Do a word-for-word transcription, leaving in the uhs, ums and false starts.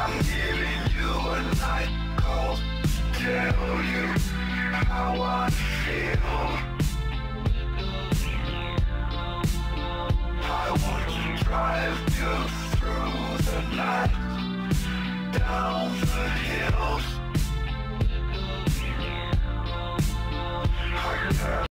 I'm giving you a night call to tell you how I feel. I want to drive you through the night, down the hills. I